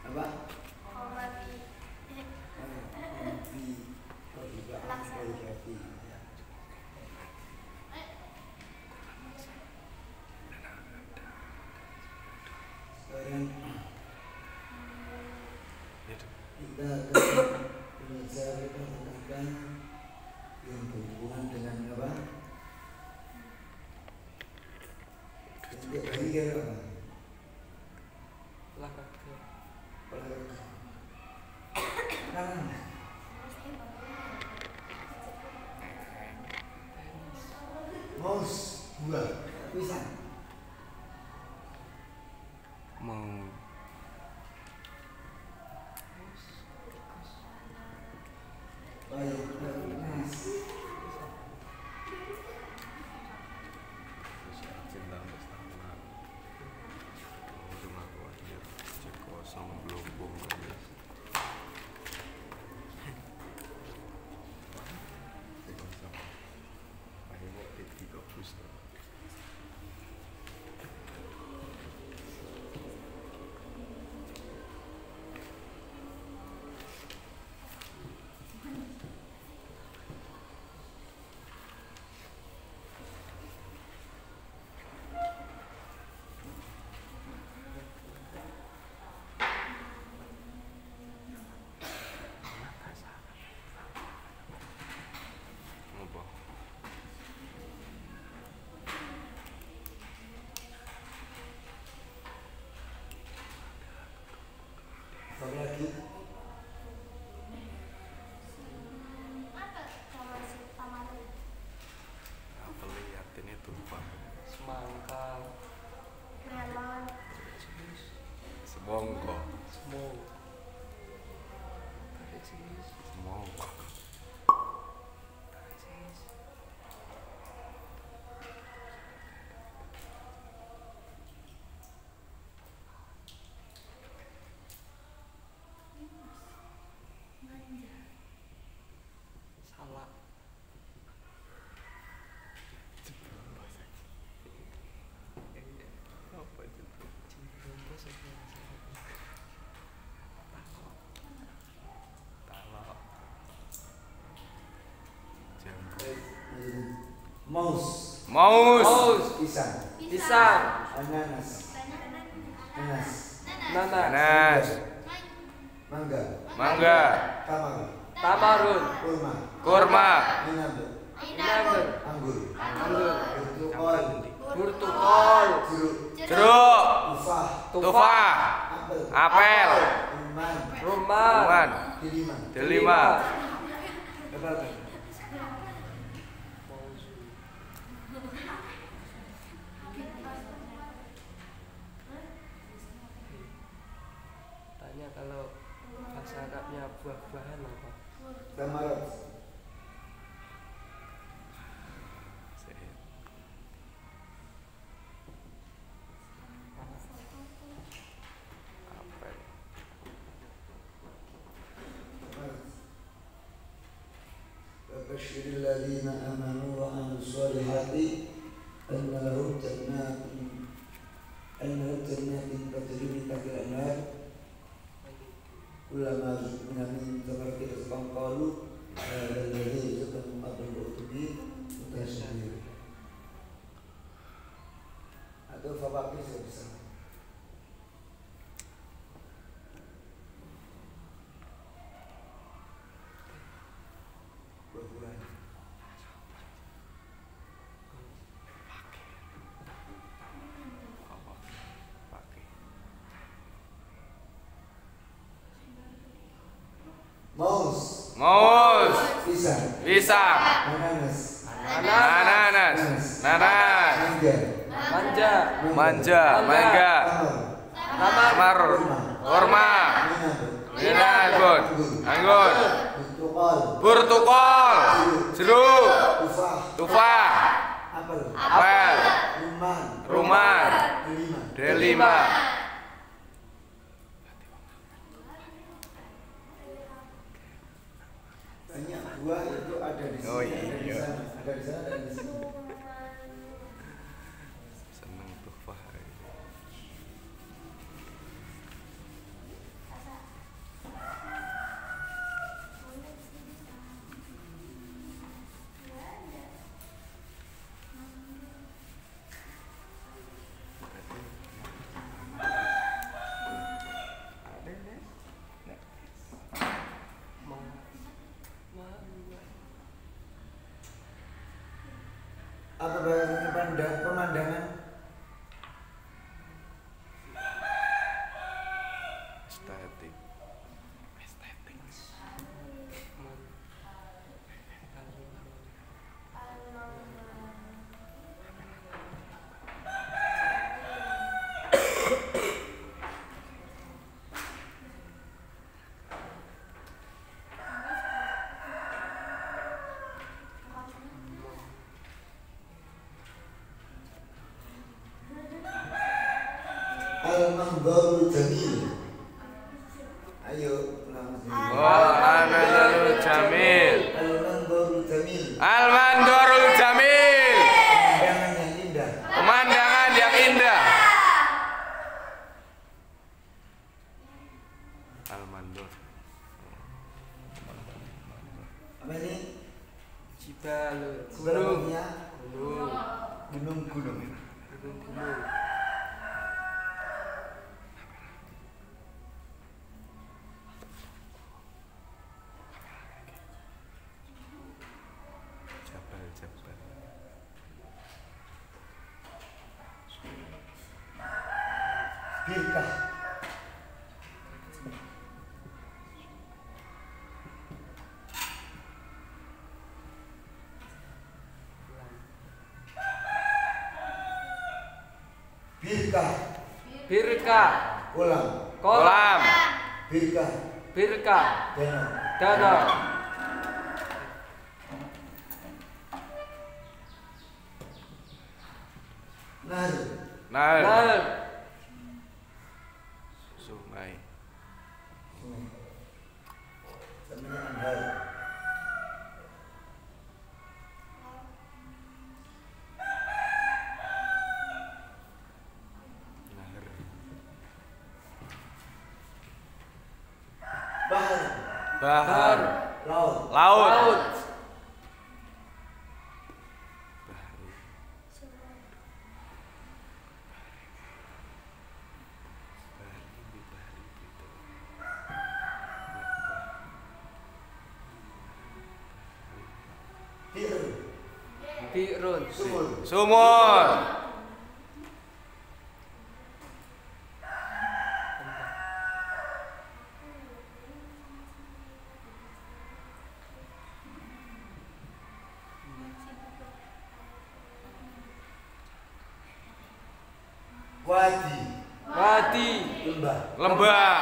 Apa? Kopi. Kopi. Kopi kopi. Sekarang kita akan belajar kata-kata yang berhubungan dengan apa? Bentuk hari apa? Olahraga. Olahraga. Nah, mouse buah pisang. Mau Baik, nas. Apa lagi? apa liatin itu Pak? Semangka. Melon. Semongko. Semongko. Salah. Apa itu? Talak. Mouse. Maus. Pisang. Pisang. Ananas. Nanas. Nanas. Mangga. Mangga. Tamar. Tamarun. Kurma. Kurma. Inabel. Inabel. Anggur. Anggur. Bertukol. Burtukol. Jeruk. Jeruk. Tufah. Tufah. Apel. Apel. Rumah. Rumah. Delima. Delima. Apa lagi? Tanya kalau bahasa Arabnya buah-buahan apa? Tamarot. Apel. وبشر الذين آمنوا وعملوا الصالحات أن لهم جنات تجري من تحتها الأنهار كلما رزقوا منها من ثمرة رزقا قالوا هذا الذي رزقكم قبل الموت به متشابه. Atau fawakih sudah bisa. Buah-buahan. Pakai. Mouse. Maus. Pisang. Pisang. Ananas. Ananas. Nanas. Mangga. Manja. Manja. Mangga. Tamar. Tamar. Kurma. Inabel. Anggur. Bertukol. Burtukol. Jeruk. Tufah. Tufah. Apel. Apel. Rumah. Rumah. Delima. Delima. Banyak buah itu ada di sini, Oh, ada di iya. sana, ada di sana, ada di sini. Seneng tufah. Al-Manzarul Jamil. Ayo ulang. Al-Manzarul Jamil. Al-Manzarul Jamil. Al-Manzarul Jamil. Pemandangan yang indah. Pemandangan yang indah. Al-Manzar. Apa ini? Jibal. Sebelumnya Gunung. gunung-gunung. Gunung. Jabal-jabal. Birkah. Birkah. Birkah. Kolam. Kolam. Birkah. Birkah. Danau. Danau. Nahar. Nahar. Nahar. Sungai. Namanya Anhar. Nahar. Bahar. Bahar. Laut. Laut. Laut. Bir. Bi'run. Sumur. Sumur. Wadi. Wadi. Lembah. Lembah.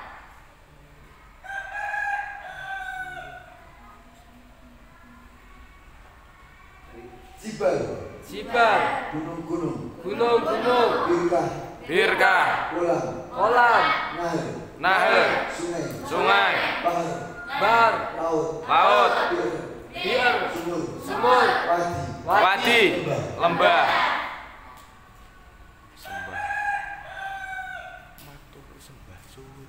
Jibal. Jibal. Gunung-gunung. Gunung-gunung. Birkah. Birkah. Kolam. Kolam. Nahar. Nahar. Sungai. Sungai. Bahar. Bar. Laut. Laut. Bir. Bir. Sumur. Sumur. Wadi. Wadi. Lembah. Sembah. Matur sembah suwun.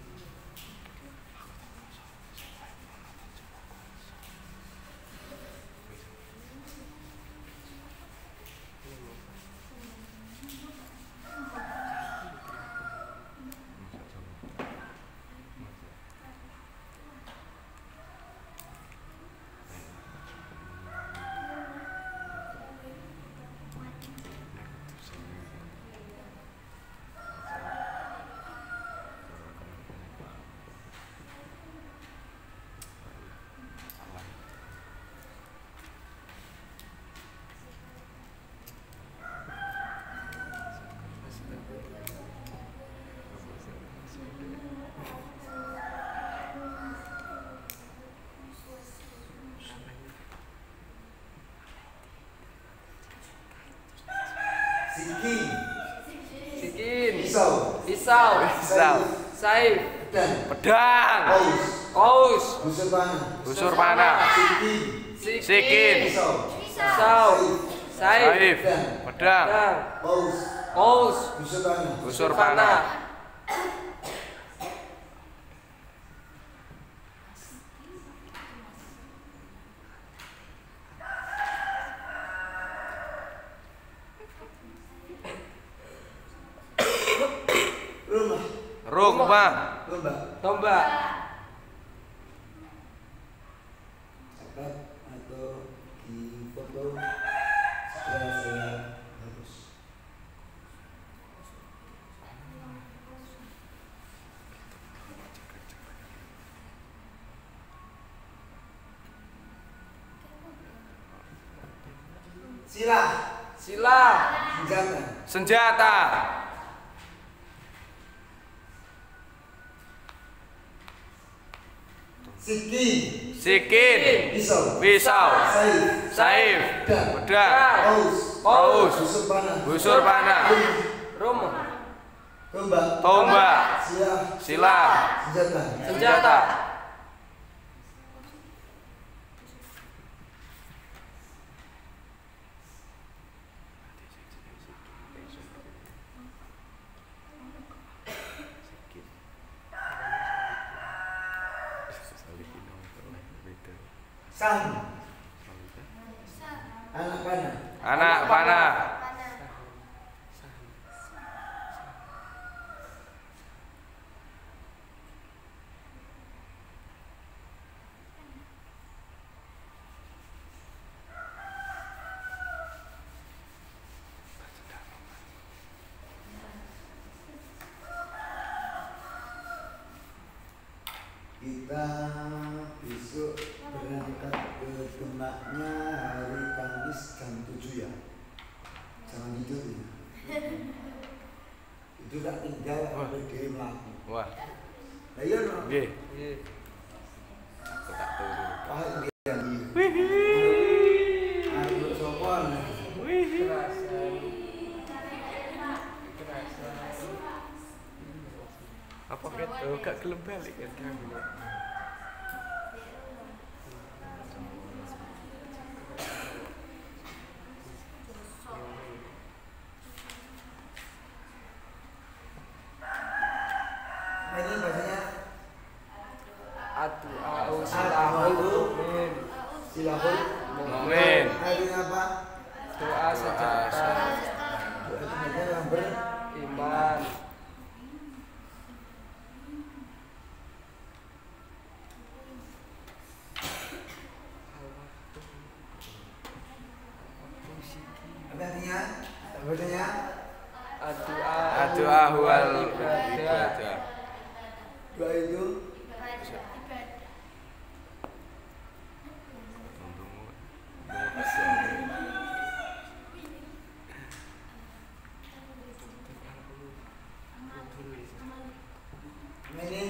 Sikin. Sikin. Pisau. Pisau. Pisau. Saif. Dan. Pedang. Paus. Kaus. Busur panah. Busur panah. Sikin. Sikin. Pisau. Pisau. Saif. Saif. Pedang. Pedang. Paus. Kaus. Busur panah. Busur panah. Rumah. Rumah. Tombak. Tombak. Catat atau di foto setelah saya hapus. Sila. Sila. Senjata. Senjata. Sikin. Sikin. Pisau. Pisau. Saif. Saif. Dan. Pedang. Paus. Paus. Busur panah. Busur panah. Rumah. Tombak. Silah. Senjata. Sang. Anak panah. Anak panah. Kita besok berangkat ke Demaknya hari Kamis jam 7 ya. Jangan tidur ya. Itu tak tinggal sampai diri melaku. Wah. Nah iya no. Nggih. Nggih. Aku tak turu. Wah dia nih. Ayo sopon. Apa gitu? Gak gelem balik kan kami. Ini bahasanya Atu silahul mu'min. silahul Mukmin. artinya apa? Doa sejahtera. Artinya yang Iman. artinya bahasanya Doa huwal ibadah. ibadah. doa itu ini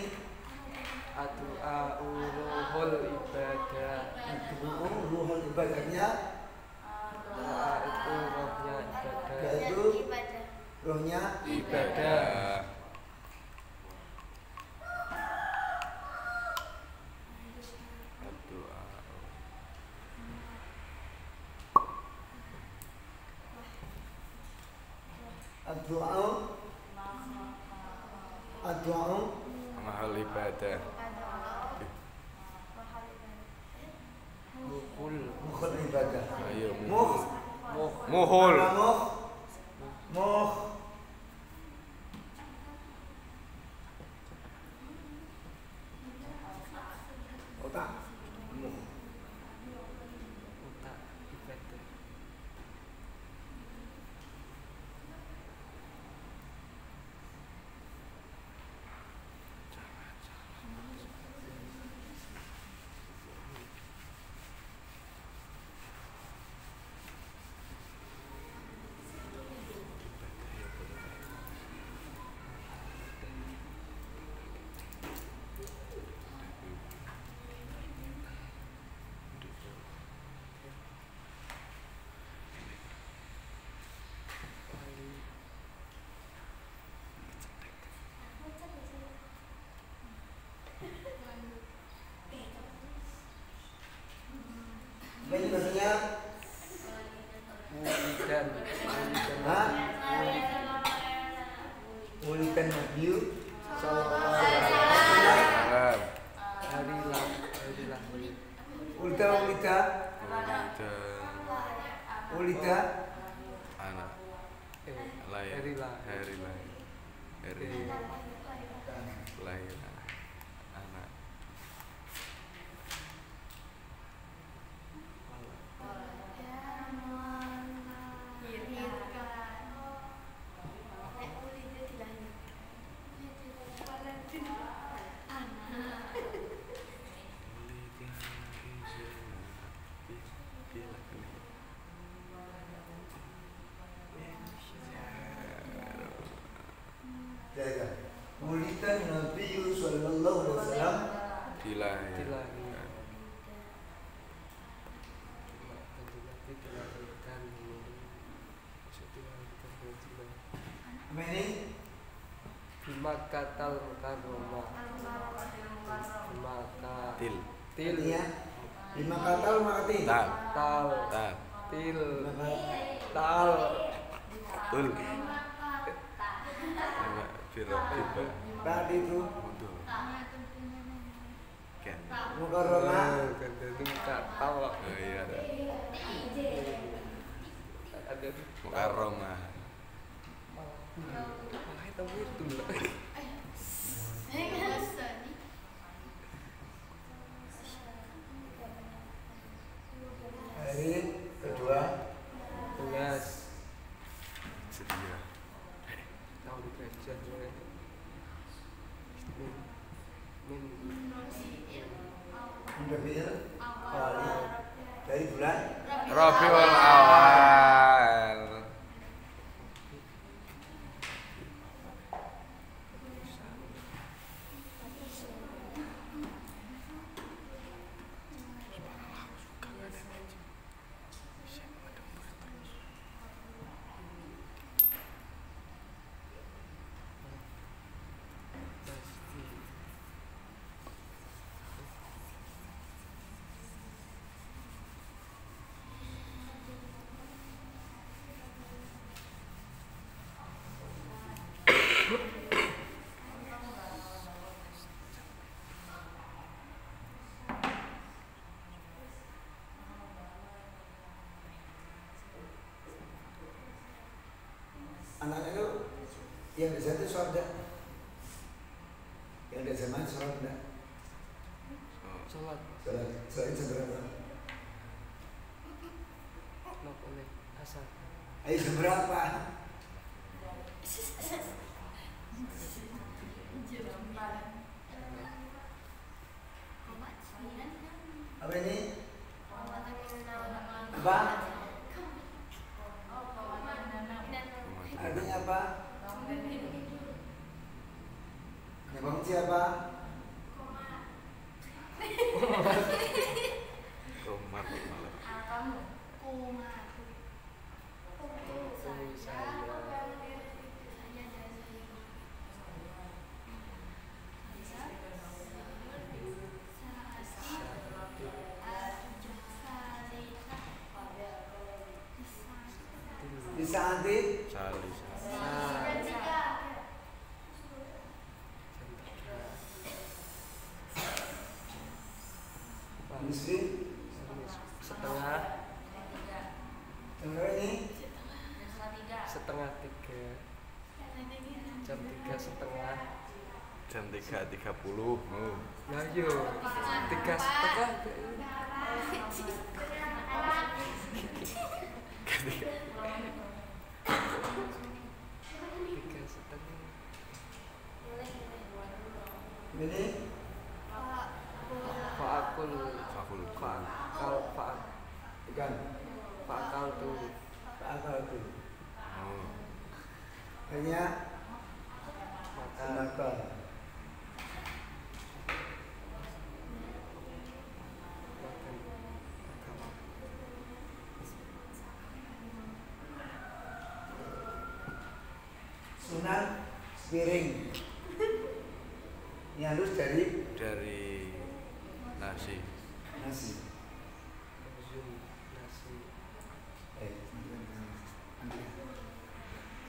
Ruhul ibadah. ruhul ibadahnya Doa itu rohnya ibadah. yaitu rohnya Ibadah. Doa. ad-du'a Mahal ibadah. Ruhul. mukhul ibadah Ayo mukh muhul. mukh otak mukh Otak ibadah. ini bahasanya Mulidan. Hah? Mulikan Nabi sallallahu alaihi wasallam. Salam. Hari lahir. Ulita Anak. Lahir. Hari lahir. Hari lahir. Hari lahir. Anak. Ulita Nabi sallallahu alaihi wasallam Dilahirkan. apa ini? Til. Til. Artinya 5 kata 5 kati. Tal. Tal. Tal. Til. 5 kata. Tal. Tul. Enggak, Vira, Viva. Tadi itu Betul. Ken. mukarrama. Kan itu tal. Oh iya ada. Ada Mukarrama. Wah, itu itu loh. Hari kedua Tugas Sedia. tahun kerja min Rabiul Awal dari bulan Rabiul Awal. anak-anak itu yang di sana sholat enggak? Yang di zaman sholat enggak? sholat Sholat jam berapa? nak oleh asar Ayo jam berapa? Apa ini? Apa? Artinya apa? Yang siapa? Komat malah. Bisa nanti? Sali. Muslim? setengah Tengah ini? setengah 3 jam 3 setengah Jam 3.30. Oh. nah yo 3 setengah tiga setengah Ini? faakul Fakultas. faakal Bukan. faakal tuh Akal itu. Oh. Hanya makan nakal. makan Sunan piring. Ini halus dari Dari